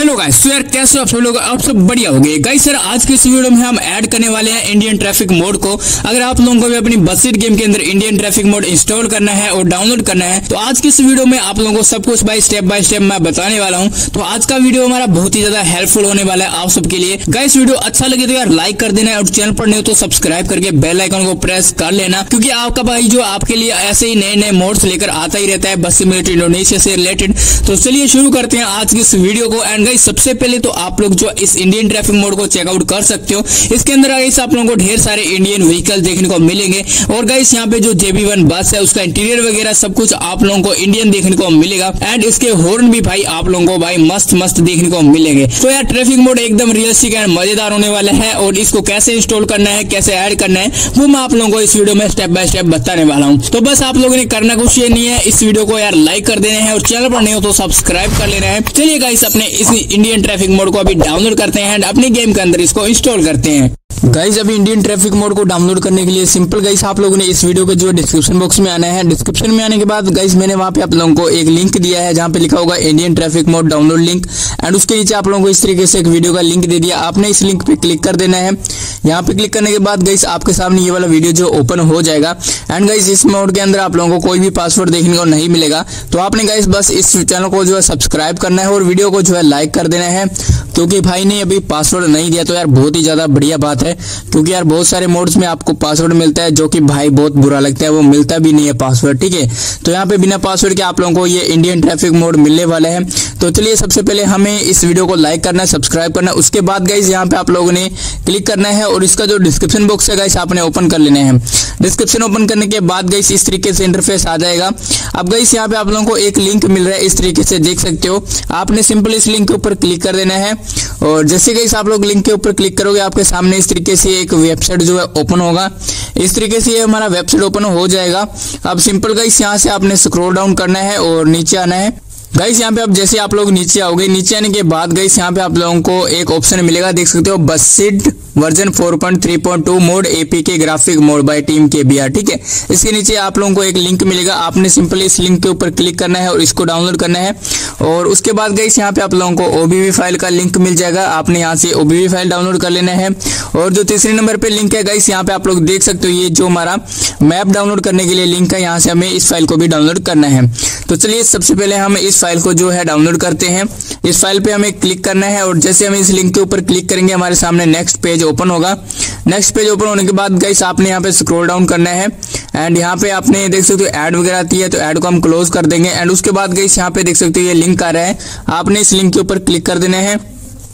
Hello guys, तो यार कैसे आप सब लोग? आप सब बढ़िया हो गए गाइस। सर आज के इस वीडियो में हम ऐड करने वाले हैं इंडियन ट्रैफिक मोड को। अगर आप लोगों को भी अपनी बससीट गेम के अंदर इंडियन ट्रैफिक मोड इंस्टॉल करना है और डाउनलोड करना है तो आज के इस वीडियो में आप लोगों को सब कुछ बाय स्टेप मैं बताने वाला हूं। तो आज का वीडियो हमारा बहुत ही ज्यादा हेल्पफुल होने वाला है आप सबके लिए। गाइस वीडियो अच्छा लगे तो यार लाइक कर देना और चैनल पर नहीं हो तो सब्सक्राइब करके बेल आइकन को प्रेस कर लेना, क्योंकि आपका भाई जो आपके लिए ऐसे ही नए नए मोड्स लेकर आता ही रहता है बस सिमुलेटर इंडोनेशिया से रिलेटेड। तो चलिए शुरू करते हैं आज की इस वीडियो को। एंड गाइस सबसे पहले तो आप लोग जो इस इंडियन ट्रैफिक मोड को चेकआउट कर सकते हो। इसके अंदर गाइस आप लोगों को ढेर सारे इंडियन व्हीकल देखने को मिलेंगे और गाइस यहाँ पे जो JB1 बस है उसका इंटीरियर वगैरह सब कुछ आप लोगों को इंडियन देखने को मिलेगा। एंड इसके हॉर्न भी भाई आप लोगों को भाई मस्त देखने को मिलेंगे। तो यार ट्रैफिक मोड एकदम रियलिस्टिक एंड मजेदार होने वाला है और इसको कैसे इंस्टॉल करना है, कैसे ऐड करना है वो मैं आप लोगों को इस वीडियो में स्टेप बाय स्टेप बताने वाला हूँ। तो बस आप लोगों ने करना कुछ ये नहीं है, इस वीडियो को यार लाइक कर देना है और चैनल पर नहीं हो तो सब्सक्राइब कर लेना है। चलिए गाइस अपने इस इंडियन ट्रैफिक मोड को अभी डाउनलोड करते हैं एंड अपने गेम के अंदर इसको इंस्टॉल करते हैं। गाइस अभी इंडियन ट्रैफिक मोड को डाउनलोड करने के लिए सिंपल गाइस आप लोगों ने इस वीडियो के जो डिस्क्रिप्शन बॉक्स में आना है। डिस्क्रिप्शन में आने के बाद गाइस मैंने वहां पे आप लोगों को एक लिंक दिया है जहां पे लिखा होगा Indian traffic mod download link. And उसके नीचे आप लोगों को इस तरीके से एक वीडियो का लिंक दे दिया, आपने इस लिंक पे क्लिक कर देना है। यहाँ पे क्लिक करने के बाद गाइस आपके सामने ये वाला वीडियो जो ओपन हो जाएगा। एंड गाइस इस मोड के अंदर आप लोगों को कोई भी पासवर्ड देखने को नहीं मिलेगा। तो आपने गाइस बस इस चैनल को जो है सब्सक्राइब करना है और वीडियो को जो है लाइक कर देना है, क्योंकि भाई ने अभी पासवर्ड नहीं दिया तो यार बहुत ही ज्यादा बढ़िया बात है, क्योंकि यार बहुत सारे मोड्स में आपको पासवर्ड मिलता है जो कि भाई बहुत बुरा लगता है, वो मिलता भी नहीं है पासवर्ड। ठीक है, तो यहाँ पे बिना पासवर्ड के आप लोगों को ये इंडियन ट्रैफिक मोड मिलने वाला है। तो चलिए सबसे पहले हमें इस वीडियो को लाइक करना है, सब्सक्राइब करना है। उसके बाद गाइस यहाँ पे आप लोगों ने क्लिक करना है और इसका जो डिस्क्रिप्शन बॉक्स है गाइस आपने ओपन कर लेना है। डिस्क्रिप्शन ओपन करने के बाद गाइस इस तरीके से इंटरफेस आ जाएगा। अब गाइस यहाँ पे आप लोगों को एक लिंक मिल रहा है, इस तरीके से देख सकते हो। आपने सिंपल इस लिंक के ऊपर क्लिक कर देना है और जैसे गाइस आप लोग लिंक के ऊपर क्लिक करोगे आपके सामने इस तरीके से एक वेबसाइट जो है ओपन होगा। इस तरीके से ये हमारा वेबसाइट ओपन हो जाएगा। अब सिंपल गाइस यहाँ से आपने स्क्रॉल डाउन करना है और नीचे आना है। गाइस यहाँ पे अब जैसे आप लोग नीचे आओगे, नीचे आने के बाद गाइस यहाँ पे आप लोगों को एक ऑप्शन मिलेगा, देख सकते हो BUSSID version 4.3.2 mod APK graphic mod by team KBR। ठीक है, इसके नीचे आप लोगों को एक लिंक मिलेगा, आपने सिंपली इस लिंक के ऊपर क्लिक करना है और इसको डाउनलोड करना है। और उसके बाद गाइस यहाँ पे आप लोगों को OBB फाइल का लिंक मिल जाएगा, आपने यहाँ से OBB फाइल डाउनलोड कर लेना है। और जो तीसरे नंबर पे लिंक है गाइस यहाँ पे आप लोग देख सकते हो, ये जो हमारा मैप डाउनलोड करने के लिए लिंक है, यहाँ से हमें इस फाइल को भी डाउनलोड करना है। तो चलिए सबसे पहले हम इस फाइल को जो है डाउनलोड करते हैं। इस फाइल पे हमें क्लिक करना है और जैसे हम इस लिंक के ऊपर क्लिक करेंगे हमारे सामने नेक्स्ट पेज ओपन होगा। नेक्स्ट पेज ओपन होने के बाद गाइस आपने यहाँ पे स्क्रॉल डाउन करना है एंड यहाँ पे आपने देख सकते हो ऐड वगैरह आती है, तो ऐड को हम क्लोज कर देंगे। एंड उसके बाद गाइस यहाँ पे देख सकते हो ये लिंक आ रहा है, आपने इस लिंक के ऊपर क्लिक कर देना है।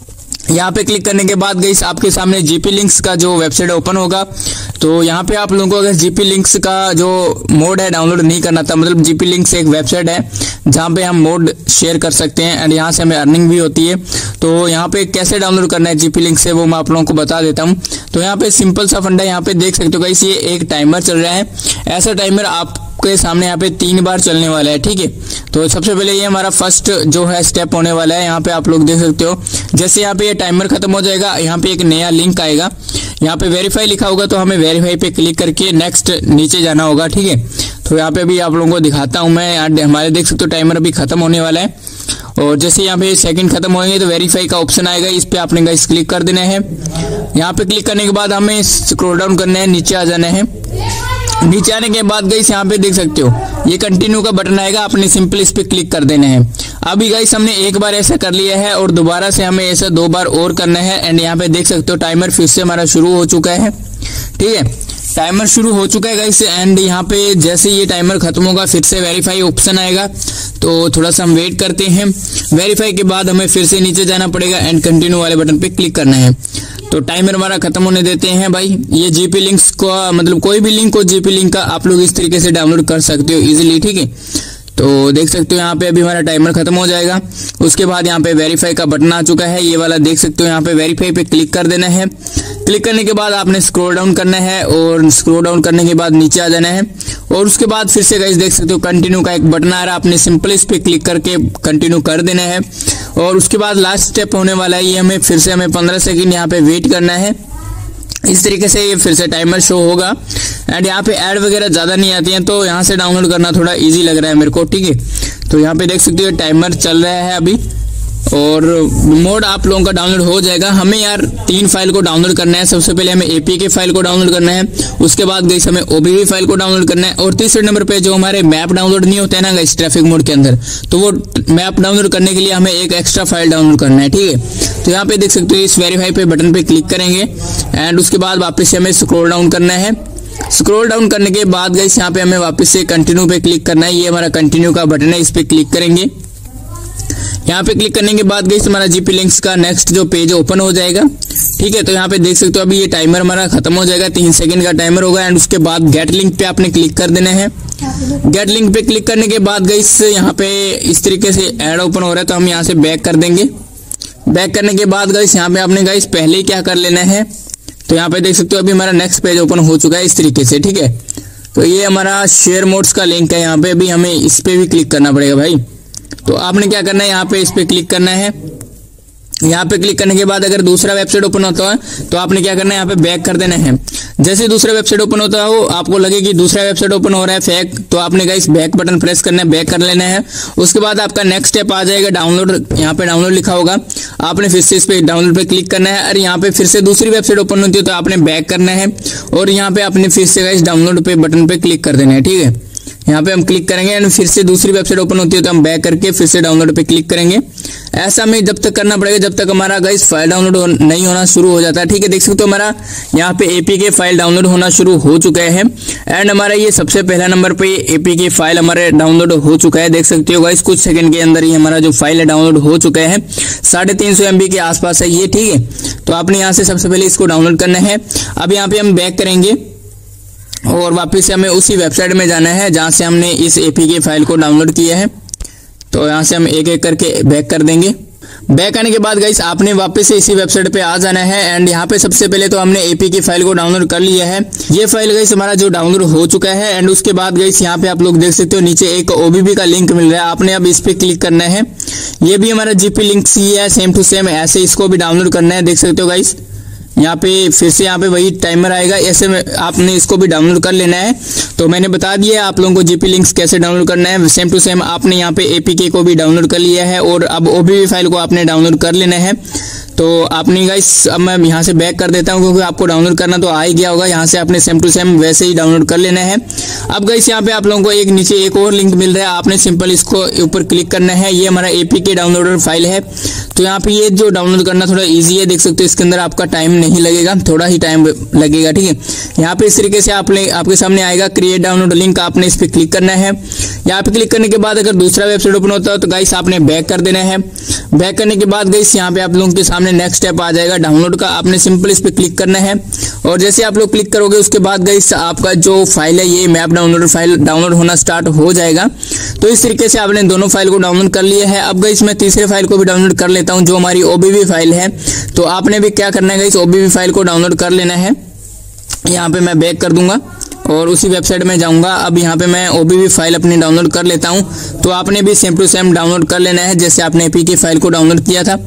यहाँ पे क्लिक करने के बाद गाइस आपके सामने GP लिंक्स का जो वेबसाइट ओपन होगा। तो यहाँ पे आप लोगों को अगर GP लिंक्स का जो मोड है डाउनलोड नहीं करना था, मतलब GP लिंक्स एक वेबसाइट है जहाँ पे हम मोड शेयर कर सकते हैं एंड यहाँ से हमें अर्निंग भी होती है। तो यहाँ पे कैसे डाउनलोड करना है GP लिंक से वो मैं आप लोगों को बता देता हूँ। तो यहाँ पे सिंपल सा फंडा, यहाँ पे देख सकते हो गाइस ये एक टाइमर चल रहा है। ऐसा टाइमर आपके सामने यहाँ पे 3 बार चलने वाला है। ठीक है, तो सबसे पहले ये हमारा फर्स्ट जो है स्टेप होने वाला है। यहाँ पे आप लोग देख सकते हो जैसे यहाँ पे ये टाइमर खत्म हो जाएगा, यहाँ पे एक नया लिंक आएगा, यहाँ पे वेरीफाई लिखा होगा, तो हमें वेरीफाई पे क्लिक करके नेक्स्ट नीचे जाना होगा। ठीक है, तो यहाँ पे भी आप लोगों को दिखाता हूँ मैं। हमारे देख सकते हो टाइमर अभी खत्म होने वाला है और जैसे यहाँ पे सेकंड खत्म होंगे तो वेरीफाई का ऑप्शन आएगा, इस पे आपने गाइस क्लिक कर देना है। यहाँ पे क्लिक करने के बाद हमें स्क्रॉल डाउन करना है, नीचे आ जाना है। नीचे आने के बाद गाइस यहाँ पे देख सकते हो ये कंटिन्यू का बटन आएगा, आपने सिंपल इस पे क्लिक कर देना है। अभी गाइस हमने एक बार ऐसा कर लिया है और दोबारा से हमें ऐसा 2 बार और करना है। एंड यहाँ पे देख सकते हो टाइमर फिर से हमारा शुरू हो चुका है। ठीक है, टाइमर शुरू हो चुका है गाइस। एंड यहाँ पे जैसे ये टाइमर खत्म होगा फिर से वेरीफाई ऑप्शन आएगा, तो थोड़ा सा हम वेट करते हैं। वेरीफाई के बाद हमें फिर से नीचे जाना पड़ेगा एंड कंटिन्यू वाले बटन पे क्लिक करना है। तो टाइमर हमारा खत्म होने देते हैं भाई। ये GP लिंक्स को मतलब कोई भी लिंक हो GP लिंक का आप लोग इस तरीके से डाउनलोड कर सकते हो इजीली। ठीक है, तो देख सकते हो यहाँ पे अभी हमारा टाइमर खत्म हो जाएगा। उसके बाद यहाँ पे वेरीफाई का बटन आ चुका है, ये वाला देख सकते हो। यहाँ पे वेरीफाई पे क्लिक कर देना है। क्लिक करने के बाद आपने स्क्रॉल डाउन करना है और स्क्रॉल डाउन करने के बाद नीचे आ जाना है और उसके बाद फिर से गाइस देख सकते हो कंटिन्यू का एक बटन आ रहा है, आपने सिंपल इस पे क्लिक करके कंटिन्यू कर देना है। और उसके बाद लास्ट स्टेप होने वाला है, ये हमें फिर से 15 सेकंड यहाँ पे वेट करना है। इस तरीके से ये फिर से टाइमर शो होगा एंड यहाँ पे ऐड वगैरह ज्यादा नहीं आती हैं, तो यहाँ से डाउनलोड करना थोड़ा इजी लग रहा है मेरे को। ठीक है, तो यहाँ पे देख सकते हो टाइमर चल रहा है अभी और मोड आप लोगों का डाउनलोड हो जाएगा। हमें यार 3 फाइल को डाउनलोड करना है। सबसे पहले हमें एपीके फाइल को डाउनलोड करना है, उसके बाद गाइस हमें ओबीवी फाइल को डाउनलोड करना है, और तीसरे नंबर पे जो हमारे मैप डाउनलोड नहीं होते हैं ना गाइस ट्रैफिक मोड के अंदर, तो वो मैप डाउनलोड करने के लिए हमें एक एक्स्ट्रा फाइल डाउनलोड करना है, ठीक है। तो यहाँ पे देख सकते हो इस वेरीफाई पे बटन पे क्लिक करेंगे एंड उसके बाद वापस से हमें स्क्रॉल डाउन करना है। स्क्रॉल डाउन करने के बाद गाइस यहाँ पे हमें वापस से कंटिन्यू पे क्लिक करना है। ये हमारा कंटिन्यू का बटन है, इस पे क्लिक करेंगे। यहाँ पे क्लिक करने के बाद गाइस हमारा जीपी लिंक्स का नेक्स्ट जो पेज ओपन हो जाएगा, ठीक है। तो यहाँ पे देख सकते हो अभी ये टाइमर हमारा खत्म हो जाएगा, 3 सेकंड का टाइमर होगा एंड उसके बाद गेट लिंक पे आपने क्लिक कर देना है। गेट लिंक पे क्लिक करने के बाद गाइस यहाँ पे इस तरीके से ऐड ओपन हो रहा है, तो हम यहाँ से बैक कर देंगे। बैक करने के बाद गाइस यहाँ पे आपने गाइस पहले ही क्या कर लेना है, तो यहाँ पे देख सकते हो अभी हमारा नेक्स्ट पेज ओपन हो चुका है इस तरीके से, ठीक है। तो ये हमारा शेयर मोड्स का लिंक है, यहाँ पे अभी हमें इस पे भी क्लिक करना पड़ेगा भाई। तो आपने क्या करना है, यहाँ पे इस पे क्लिक करना है। यहाँ पे क्लिक करने के बाद अगर दूसरा वेबसाइट ओपन होता है तो आपने क्या करना है, यहाँ पे बैक कर देना है। जैसे दूसरा वेबसाइट ओपन होता हो, आपको लगे कि दूसरा वेबसाइट ओपन हो रहा है फेक, तो आपने गाइस बैक बटन प्रेस करना है, बैक कर लेना है। उसके बाद आपका नेक्स्ट स्टेप आ जाएगा डाउनलोड, यहाँ पे डाउनलोड लिखा होगा, आपने फिर से इस पे डाउनलोड पे क्लिक करना है। और यहाँ पे फिर से दूसरी वेबसाइट ओपन होती है तो आपने बैक करना है और यहाँ पे आपने फिर से गाइस डाउनलोड पे बटन पे क्लिक कर देना है, ठीक है। यहाँ पे हम क्लिक करेंगे एंड फिर से दूसरी वेबसाइट ओपन होती है तो हम बैक करके फिर से डाउनलोड पे क्लिक करेंगे। ऐसा हमें जब तक करना पड़ेगा जब तक हमारा गाइस फाइल डाउनलोड नहीं होना शुरू हो जाता है, ठीक है। देख सकते हो हमारा यहाँ पे एपीके फाइल डाउनलोड होना शुरू हो चुका है एंड हमारा ये सबसे पहला नंबर पे एपीके फाइल हमारे डाउनलोड हो चुका है। देख सकते हो गाइस कुछ सेकंड के अंदर ही हमारा जो फाइल है डाउनलोड हो चुका है, 350 MB के आसपास है ये, ठीक है। तो आपने यहाँ से सबसे पहले इसको डाउनलोड करना है। अब यहाँ पे हम बैक करेंगे और वापस से हमें उसी वेबसाइट में जाना है जहां से हमने इस एपीके फाइल को डाउनलोड किया है। तो यहां से हम एक एक करके बैक कर देंगे। बैक आने के बाद गाइस आपने वापस से इसी वेबसाइट पे आ जाना है एंड यहाँ पे सबसे पहले तो हमने एपीके फाइल को डाउनलोड कर लिया है। ये फाइल गाइस हमारा जो डाउनलोड हो चुका है एंड उसके बाद गाइस यहाँ पे आप लोग देख सकते हो नीचे एक ओबीबी का लिंक मिल रहा है, आपने अब इस पे क्लिक करना है। ये भी हमारा जीपी लिंक्स ही है, सेम टू सेम ऐसे इसको भी डाउनलोड करना है। देख सकते हो गाइस यहाँ पे फिर से यहाँ पे वही टाइमर आएगा, ऐसे में आपने इसको भी डाउनलोड कर लेना है। तो मैंने बता दिया आप लोगों को जीपी लिंक्स कैसे डाउनलोड करना है, सेम टू सेम आपने यहाँ पे एपीके को भी डाउनलोड कर लिया है और अब ओबीबी फाइल को आपने डाउनलोड कर लेना है। तो आपने गाइस अब मैं यहाँ से बैक कर देता हूँ क्योंकि आपको डाउनलोड करना तो आ ही गया होगा। यहाँ से आपने सेम टू सेम वैसे ही डाउनलोड कर लेना है। अब गाइस यहाँ पे आप लोगों को एक नीचे एक और लिंक मिल रहा है, आपने सिंपल इसको ऊपर क्लिक करना है। ये हमारा एपीके डाउनलोडर फाइल है। तो यहाँ पे ये जो डाउनलोड करना थोड़ा ईजी है, देख सकते हो इसके अंदर आपका टाइम नहीं लगेगा, थोड़ा ही टाइम लगेगा, ठीक है। यहाँ पे इस तरीके से आपके सामने आएगा क्रिएट डाउनलोड लिंक, आपने इस पर क्लिक करना है। यहाँ पे क्लिक करने के बाद अगर दूसरा वेबसाइट ओपन होता है तो गाइस आपने बैक कर देना है। बैक करने के बाद गाइस यहाँ पे आप लोगों के सामने नेक्स्ट स्टेप आ जाएगा डाउनलोड का, आपने सिंपल इस पे क्लिक करना है और जैसे आप लोग क्लिक करोगे उसके बाद गाइस आपका जो फाइल है ये मैप डाउनलोडर फाइल डाउनलोड होना स्टार्ट हो जाएगा। तो इस तरीके से आपने दोनों फाइल को डाउनलोड कर लिया है। अब गाइस मैं तीसरे फाइल को भी डाउनलोड कर लेता हूँ जो हमारी ओबीबी फाइल है। तो आपने भी क्या करना है गाइस, ओबीबी फाइल को डाउनलोड कर लेना है। यहाँ पे मैं बैक कर दूंगा और उसी वेबसाइट में जाऊंगा। अब यहाँ पे मैं ओबीबी फाइल अपनी डाउनलोड कर लेता हूँ। तो आपने भी सेम टू सेम डाउनलोड कर लेना है जैसे आपने एपीके फाइल को डाउनलोड किया था।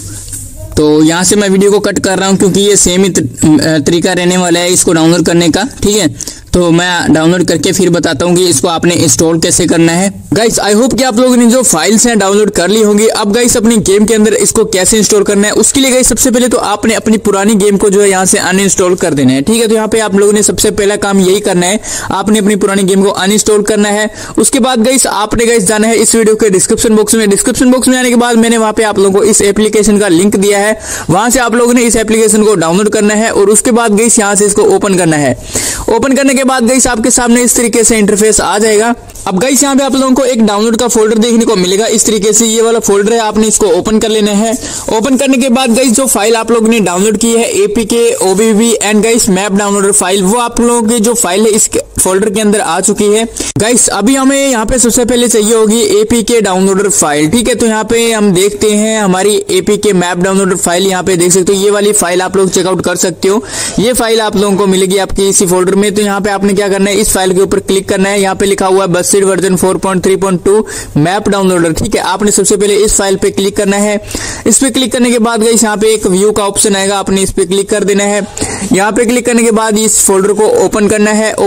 तो यहाँ से मैं वीडियो को कट कर रहा हूँ क्योंकि ये सेम ही तरीका रहने वाला है इसको डाउनलोड करने का, ठीक है। तो मैं डाउनलोड करके फिर बताता हूँ कि इसको आपने इंस्टॉल कैसे करना है। गाइस आई होप कि आप लोगों ने जो फाइल्स हैं डाउनलोड कर ली होंगी। अब गाइस अपनी गेम के अंदर इसको कैसे इंस्टॉल करना है उसके लिए गाइस सबसे पहले तो आपने अपनी पुरानी गेम को जो है यहाँ से अनइंस्टॉल कर देना है, ठीक है। तो यहाँ पे आप लोगों ने सबसे पहला काम यही करना है, आपने अपनी पुरानी गेम को अनइंस्टॉल करना है। उसके बाद गाइस आपने गाइस जाना है इस वीडियो के डिस्क्रिप्शन बॉक्स में। डिस्क्रिप्शन बॉक्स में आने के बाद मैंने वहाँ पे आप लोगों को इस एप्लीकेशन का लिंक दिया है, वहां से आप लोगों ने इस एप्लीकेशन को डाउनलोड करना है और उसके बाद गाइस यहाँ से इसको ओपन करना है। ओपन करने के बाद गाइस आपके सामने इस तरीके से इंटरफेस आ जाएगा। अब गाइस यहाँ पे आप लोगों को एक डाउनलोड का फोल्डर देखने को मिलेगा, इस तरीके से ये वाला फोल्डर है, आपने इसको ओपन कर लेना है। ओपन करने के बाद गाइस जो फाइल आप लोगों ने डाउनलोड की है APK OBB and guys map downloader file, वो आप लोगों की जो फाइल है इस फोल्डर के अंदर आ चुकी है। गाइस अभी हमें यहाँ पे सबसे पहले चाहिए होगी एपीके डाउनलोडर फाइल, ठीक है। तो यहाँ पे हम देखते हैं हमारी एपीके मैप डाउनलोडर फाइल, यहाँ पे देख सकते हो ये वाली फाइल आप लोग चेकआउट कर सकते हो। ये फाइल आप लोगों को मिलेगी आपकी इसी फोल्डर में। तो यहाँ पे आपने क्या करना है, इस फाइल के ऊपर क्लिक करना है। यहाँ पे लिखा हुआ है बस्टिड वर्जन 4.3.2 मैप डाउनलोडर, ठीक है। आपने सबसे पहले इस फाइल पे क्लिक करना है। इस पे क्लिक करने के बाद गाइस यहाँ पे एक व्यू का ऑप्शन आएगा, आपने इस पे क्लिक कर देना है। यहाँ पे क्लिक करने के बाद इस फोल्डर को ओपन करना है। ओपन करने के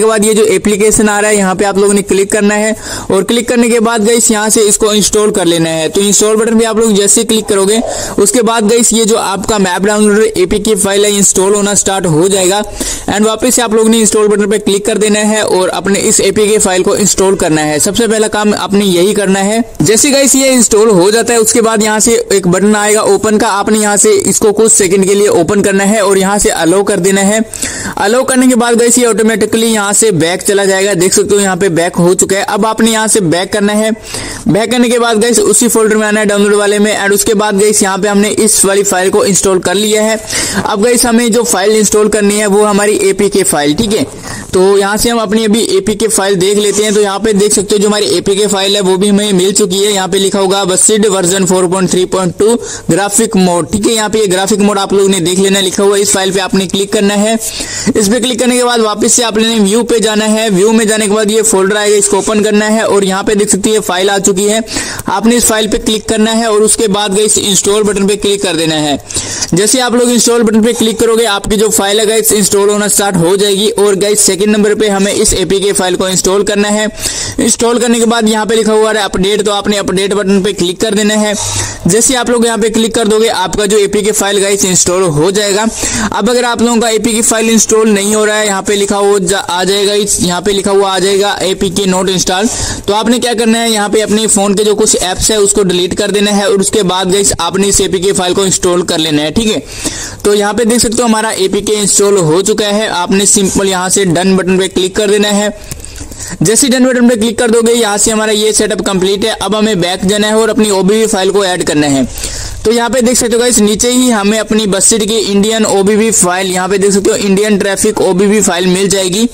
बाद ये जो एप्लीकेशन आ रहा है यहाँ पे आप लोगों ने क्लिक करना है और क्लिक करने के बाद गाइस यहाँ से इसको इंस्टॉल कर लेना है। तो इंस्टॉल बटन पे आप लोग जैसे क्लिक करोगे उसके बाद गाइस ये जो आपका मैप डाउनलोडर एपीके फाइल है इंस्टॉल होना स्टार्ट हो जाएगा एंड वापस से आप लोगों ने इंस्टॉल बटन पे क्लिक कर देना है और अपने इस एपीके फाइल को इंस्टॉल करना है। सबसे पहला काम आपने यही करना है। जैसे गाइस ये इंस्टॉल हो जाता है उसके बाद यहाँ से एक बटन आएगा ओपन का, आपने यहाँ से इसको कुछ सेकंड के लिए ओपन करना है और यहाँ से अलाउ कर देना है। अलाउ करने के बाद गाइस ये ऑटोमेटिकली यहाँ से बैक चला जाएगा। देख सकते हो यहाँ पे बैक हो चुका है। अब आपने यहाँ से बैक करना है। बैक करने के बाद गाइस उसी फोल्डर में आना है डाउनलोड वाले में एंड उसके बाद गाइस यहाँ पे हमने इस वाली फाइल को इंस्टॉल कर लिया है। अब गाइस हमें जो फाइल इंस्टॉल करनी है वो हमारी एपीके फाइल, ठीक है। तो यहाँ से हम अपनी अभी एपीके फाइल देख लेते हैं। तो यहाँ पे देख सकते हो जो हमारी एपीके फाइल है वो भी हमें मिल चुकी है। यहाँ पे लिखा होगा बसिड वर्जन 4.3.2 ग्राफिक मोड, ठीक है। यहाँ पे ये ग्राफिक मोड आप लोगों ने देख लेना लिखा हुआ है। इस फाइल पे आपने क्लिक करना है। इस पे क्लिक करने के बाद वापस से आपने व्यू पे जाना है। व्यू में जाने के बाद ये फोल्डर आएगा, इसको ओपन करना है और यहाँ पे देख सकते हैं फाइल आ चुकी है। आपने इस फाइल पे क्लिक करना है और उसके बाद गाइस इंस्टॉल बटन पे क्लिक कर देना है। जैसे आप लोग इंस्टॉल बटन पे क्लिक करोगे आपकी जो फाइल है गाइस इंस्टॉल होना स्टार्ट हो जाएगी। और गाइस सेकंड नंबर पे हमें इस एपीके फाइल को इंस्टॉल करना है। इंस्टॉल करने के बाद यहाँ पे लिखा हुआ है अपडेट, तो आपने अपडेट बटन पे क्लिक कर देना है। जैसे आप लोग यहाँ पे क्लिक कर दोगे आपका जो एपीके फाइल गाइस इंस्टॉल हो जाएगा। अब अगर आप लोगों का एपीके फाइल इंस्टॉल नहीं हो रहा है यहाँ पे लिखा हुआ आ जाएगा, यहाँ पे लिखा हुआ आ जाएगा एपीके नॉट इंस्टॉल। तो आपने क्या करना है यहाँ पे अपने फोन के जो कुछ एप्स है उसको डिलीट कर देना है और उसके बाद गाइस आपने इस एपीके फाइल को इंस्टॉल कर लेना है, ठीक है। तो यहाँ पे देख सकते हो हमारा एपीके इंस्टॉल हो चुका है। आपने सिंपल यहाँ से डन बटन पे क्लिक कर देना है। जैसे डन बटन पे क्लिक कर दोगे यहाँ से हमारा ये सेटअप कंप्लीट है। अब हमें बैक जाना है और अपनी ओबीवी फाइल को ऐड करना है। तो यहाँ पे देख सकते हो गाइस नीचे ही हमें अपनी बसिड की इंडियन ओबीवी फाइल, यहाँ पे देख सकते हो इंडियन ट्रैफिक ओबीवी फाइल मिल जाएगी।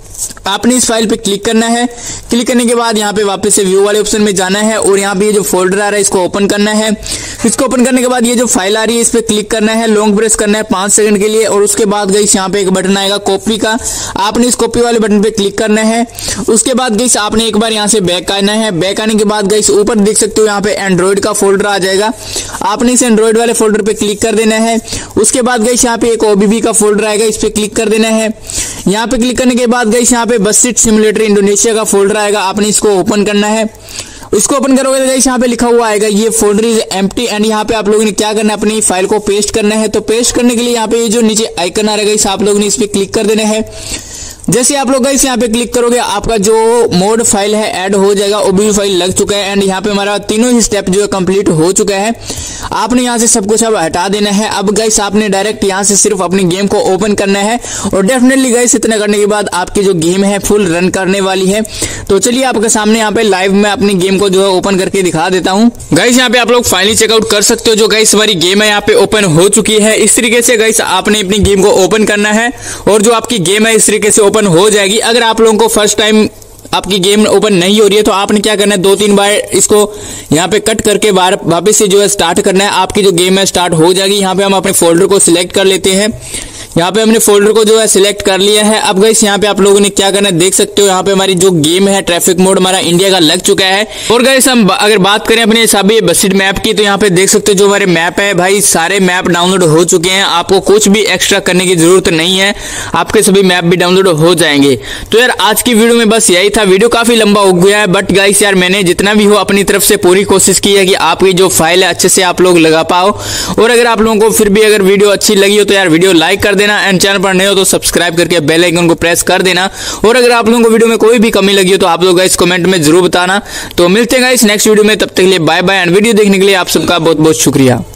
आपने इस फाइल पे क्लिक करना है। क्लिक करने के बाद यहाँ पे वापस से व्यू वाले ऑप्शन में जाना है और यहाँ पे ये जो फोल्डर आ रहा है इसको ओपन करना है। इसको ओपन करने के बाद ये जो फाइल आ रही है इस पे क्लिक करना है, लॉन्ग प्रेस करना है 5 सेकंड के लिए और उसके बाद गाइस यहाँ पे एक बटन आएगा कॉपी का, आपने इस कॉपी वाले बटन पे क्लिक करना है। उसके बाद गाइस आपने एक बार यहाँ से बैक आना है। बैक आने के बाद गाइस ऊपर देख सकते हो यहाँ पे एंड्रॉइड का फोल्डर आ जाएगा। आपने इस एंड्रॉइड वाले फोल्डर पे क्लिक कर देना है। उसके बाद गाइस यहाँ पे एक ओबीवी का फोल्डर आएगा, इस पे क्लिक कर देना है। यहाँ पे क्लिक करने के बाद गाइस यहाँ पे बसिड सिमुलेटर इंडोनेशिया का फोल्डर आएगा, आपने इसको ओपन करना है। इसको ओपन करोगे तो गाइस यहाँ पे लिखा हुआ आएगा ये फोल्डर इज एम्प्टी एंड यहाँ पे आप लोगों ने क्या करना है अपनी फाइल को पेस्ट करना है। तो पेस्ट करने के लिए यहाँ पे ये जो नीचे आइकन आ रहा है गाइस आप लोगों ने इस पे क्लिक कर देना है। जैसे आप लोग गाइस यहाँ पे क्लिक करोगे आपका जो मोड फाइल है ऐड हो जाएगा, ओबीवी फाइल लग चुका है एंड यहाँ पे हमारा तीनों ही स्टेप जो है कंप्लीट हो चुका है। आपने यहाँ से सब कुछ अब हटा देना है। अब गाइस आपने डायरेक्ट यहाँ से सिर्फ अपनी गेम को ओपन करना है और डेफिनेटली गाइस इतना करने के बाद आपकी जो गेम है फुल रन करने वाली है। तो चलिए आपके सामने यहाँ पे लाइव में अपनी गेम को जो है ओपन करके दिखा देता हूँ। गाइस यहाँ पे आप लोग फाइनली चेकआउट कर सकते हो, जो गाइस हमारी गेम है यहाँ पे ओपन हो चुकी है। इस तरीके से गाइस आपने अपनी गेम को ओपन करना है और जो आपकी गेम है इस तरीके से ओपन हो जाएगी। अगर आप लोगों को फर्स्ट टाइम आपकी गेम ओपन नहीं हो रही है तो आपने क्या करना है 2-3 बार इसको यहाँ पे कट करके वापस से जो है स्टार्ट करना है। आपकी जो गेम है स्टार्ट हो जाएगी। यहाँ पे हम अपने फोल्डर को सिलेक्ट कर लेते हैं। यहाँ पे हमने फोल्डर को जो है सिलेक्ट कर लिया है। अब गाइस यहाँ पे आप लोगों ने क्या करना है देख सकते हो यहाँ पे हमारी जो गेम है ट्रैफिक मोड हमारा इंडिया का लग चुका है। और गाइस हम अगर बात करें अपने सभी बसिड मैप की तो यहाँ पे देख सकते हो जो हमारे मैप है भाई सारे मैप डाउनलोड हो चुके हैं। आपको कुछ भी एक्स्ट्रा करने की जरूरत नहीं है, आपके सभी मैप भी डाउनलोड हो जाएंगे। तो यार आज की वीडियो में बस यही था। वीडियो काफी लंबा हो गया है बट गाइस यार मैंने जितना भी हो अपनी तरफ से पूरी कोशिश की है कि आपकी जो फाइल है अच्छे से आप लोग लगा पाओ। और अगर आप लोगों को फिर भी अगर वीडियो अच्छी लगी हो तो यार वीडियो लाइक कर देना एंड चैनल पर हो तो सब्सक्राइब करके बेल आइकन को प्रेस कर देना। और अगर आप लोगों को वीडियो में कोई भी कमी लगी हो तो आप लोग गाइस कमेंट में जरूर बताना। तो मिलते हैं गाइस नेक्स्ट वीडियो में, तब तक के लिए बाय बाय एंड वीडियो देखने के लिए आप सबका बहुत बहुत शुक्रिया।